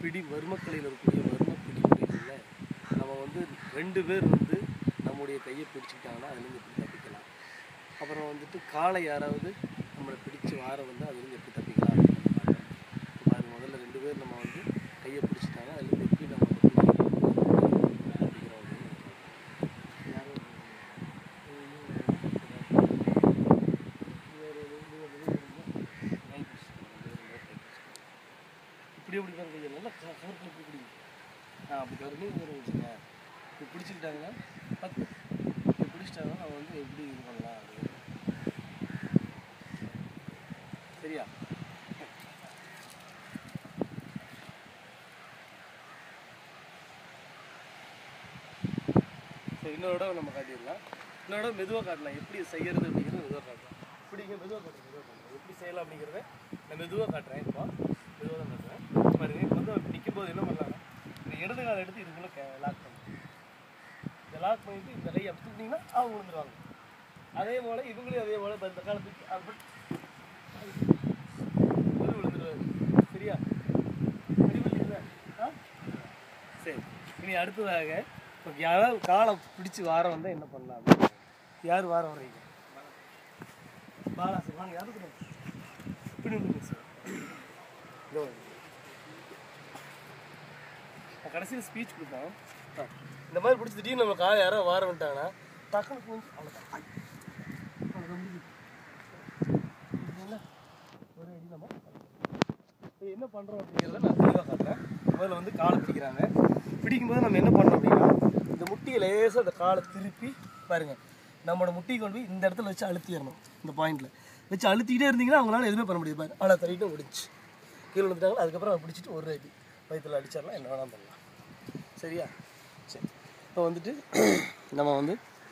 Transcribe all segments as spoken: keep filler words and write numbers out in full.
பிடி வர்மக்கலையில் இருக்கக்கூடிய வர்ம பிடி முறைகளில் நம்ம வந்து ரெண்டு பேர் வந்து நம்முடைய கையை பிடிச்சிக்கிட்டாங்கன்னா அதுலேருந்து எப்படி தப்பிக்கலாம். அப்புறம் வந்துட்டு காலை யாராவது நம்மளை பிடிச்சி வார வந்து அதுலேருந்து எப்படி தப்பிக்கலாம் அப்படின்னு பாருங்க. முதல்ல ரெண்டு பேர் நம்ம வந்து கையை பிடிச்சிட்டாங்க அதுலேருந்து எப்படி நம்ம இப்படி எப்படி பாருங்க நல்லா கவர்க்கு எப்படி பிடிக்கும். ஆ அப்படி கவர்னு வச்சுங்க இப்படி பிடிச்சிக்கிட்டாங்கன்னா பத்து இப்படி பிடிச்சிட்டாங்கன்னா நம்ம வந்து எப்படி இது பண்ணலாம் அப்படின்னு. சரியா? சரி, இன்னொரு இடம் நம்ம காட்டிடலாம். இன்னொரு இடம் மெதுவாக காட்டலாம். எப்படி செய்கிறது அப்படிங்கிறது மெதுவாக காட்டலாம். இப்படிங்க மெதுவாக காட்டுறேன் மெதுவாக காட்டுறேன் எப்படி செய்யலாம் அப்படிங்கிறத நான் மெதுவாக காட்டுறேன். இப்போ மெதுவாக தான் காட்டுறேன். பாருங்க இப்போ வந்து நிற்கும் போது என்ன பண்ணலாம்னா இந்த இடது காலை எடுத்து இதுக்குள்ளே லாக் பண்ணணும். இந்த லாக் பண்ணிட்டு இந்த கையை அப்படி தூக்கினீங்கன்னா அவங்க விழுந்துருவாங்க. அதே போல் இவங்களையும் அதே போல் இந்த காலத்துக்கு அப்படி விழுந்துருவாரு. சரியா? ஆ சரி. இனி அடுத்ததாக இப்போ யாராவது காலை பிடிச்சி வாரம் வந்தால் என்ன பண்ணலாம் அப்படின்னு. யார் வாரம் வர்றீங்க? பாலா சார் வாங்க. யாருக்கு இப்படி வந்து சார் கடைசியில் ஸ்பீச் கொடுப்போம். இந்த மாதிரி பிடிச்சி திடீர்னு நம்ம காலை யாராவது வாரம் விட்டாங்கன்னா டக்குனு கொஞ்சம் அவ்வளோதான் ஒரு அடி நம்ம இப்போ என்ன பண்ணுறோம் அப்படிங்கிறத நான் தெளிவாக காட்டுறேன். முதல்ல வந்து காலை பிடிக்கிறாங்க. பிடிக்கும்போது நம்ம என்ன பண்ணுறோம் அப்படின்னா இந்த முட்டியை லேசாக அந்த காலை திருப்பி பாருங்கள். நம்மளோட முட்டியை கொண்டு போய் இந்த இடத்துல வச்சு அழுத்திடணும். இந்த பாயிண்டில் வச்சு அழுத்திக்கிட்டே இருந்தீங்கன்னா அவங்களால எதுவுமே பண்ண முடியாது. பாரு அவ்வளோ தள்ளிட்டு முடிச்சு கீழே விழுந்துட்டாங்க. அதுக்கப்புறம் அதை பிடிச்சிட்டு ஒரு அடி வயிற்றில் அடிச்சிடலாம். என்ன வேணாலும் பண்ணலாம். சரியா? சரி. இப்போ வந்துட்டு நம்ம வந்து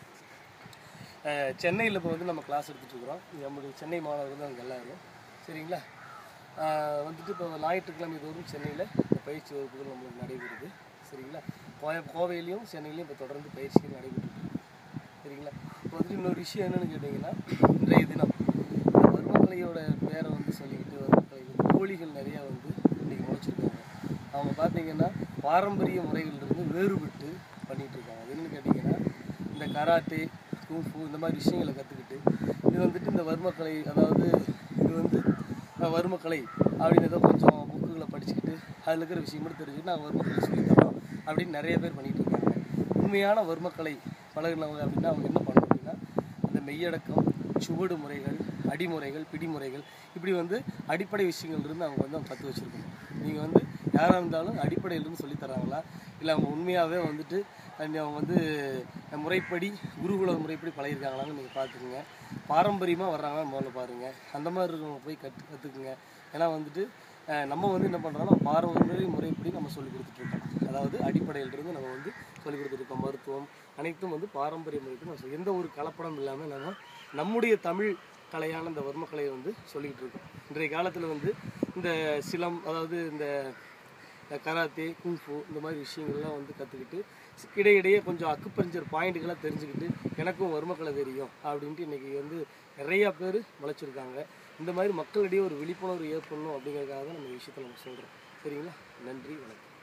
சென்னையில் இப்போ வந்து நம்ம கிளாஸ் எடுத்துகிட்டு இருக்கிறோம். நம்முடைய சென்னை மாணவர்கள் தான் அங்கே எல்லாரும். சரிங்களா? வந்துட்டு இப்போ ஞாயிற்றுக்கிழமை தோறும் சென்னையில் பயிற்சி வகுப்புகள் நம்மளுக்கு நடைபெறுது. சரிங்களா? கோய கோவையிலையும் சென்னையிலையும் இப்போ தொடர்ந்து பயிற்சிகள் நடைபெற்றுருக்கு. சரிங்களா? இப்போ வந்துட்டு இன்னொரு விஷயம் என்னென்னு கேட்டிங்கன்னா இன்றைய தினம் இந்த வர்மக்கலையோட பேரை வந்து சொல்லிக்கிட்டு வர்மக்கலை கோழிகள் நிறையா வந்து இன்றைக்கி முளைச்சிருக்காங்க. அவங்க பார்த்திங்கன்னா பாரம்பரிய முறைகளிலிருந்து வேறுபட்டு பண்ணிகிட்ருக்காங்க. அது என்னென்னு கேட்டிங்கன்னா இந்த கராத்தே குங்ஃபு இந்த மாதிரி விஷயங்களை கற்றுக்கிட்டு இது வந்துட்டு இந்த வர்மக்கலை அதாவது இது வந்து வர்மக்கலை அப்படின்னு ஏதோ கொஞ்சம் புக்குகளை படிச்சுக்கிட்டு அதில் இருக்கிற விஷயம் மட்டும் தெரிஞ்சுக்கிட்டு நாங்கள் வர்மக்கலை சொல்லித்தரோம் அப்படின்னு நிறைய பேர் பண்ணிகிட்ருக்காங்க. உண்மையான வர்மக்கலை பழகினவங்க அப்படின்னா அவங்க என்ன பண்ணணும் அப்படின்னா அந்த மெய்யடக்கம், சுவடு முறைகள், அடிமுறைகள், பிடிமுறைகள் இப்படி வந்து அடிப்படை விஷயங்கள்லேருந்து அவங்க வந்து அவங்க கற்று வச்சுருக்கணும். நீங்கள் வந்து யாராக இருந்தாலும் அடிப்படையிலேருந்து சொல்லித்தராங்களா இல்லை அவங்க உண்மையாகவே வந்துட்டு அவங்க வந்து முறைப்படி குருகுல முறைப்படி பழகிருக்காங்களான்னு நீங்கள் பார்த்துக்குங்க. பாரம்பரியமாக வர்றாங்கன்னு முதல்ல பாருங்கள். அந்த மாதிரி இருக்கவங்க போய் கற்று கற்றுக்குங்க. ஏன்னா வந்துட்டு நம்ம வந்து என்ன பண்ணுறோம்னா பாரம்பரிய முறைப்படி நம்ம சொல்லிக் கொடுத்துட்ருக்கோம். அதாவது அடிப்படையிலிருந்து நம்ம வந்து சொல்லிக் கொடுத்துருக்கோம். மருத்துவம் அனைத்தும் வந்து பாரம்பரிய முறைப்படி நம்ம எந்த ஒரு கலப்படம் இல்லாமல் நம்ம நம்முடைய தமிழ் கலையான இந்த வர்மக்கலையை வந்து சொல்லிக்கிட்டு இருக்கோம். இன்றைய காலத்தில் வந்து இந்த சிலம் அதாவது இந்த கராத்தே குங்ஃபு இந்த மாதிரி விஷயங்கள்லாம் வந்து கற்றுக்கிட்டு இடையிடையே கொஞ்சம் அக்குப்பஞ்சர் பாயிண்ட்டுகளாக தெரிஞ்சுக்கிட்டு எனக்கும் வர்மக்கலை தெரியும் அப்படின்ட்டு இன்றைக்கி வந்து நிறையா பேர் முளைச்சிருக்காங்க. இந்த மாதிரி மக்களிடையே ஒரு விழிப்புணர்வு ஏற்படணும் அப்படிங்கிறதுக்காக தான் நம்ம விஷயத்தை நம்ம சொல்கிறோம். சரிங்களா? நன்றி, வணக்கம்.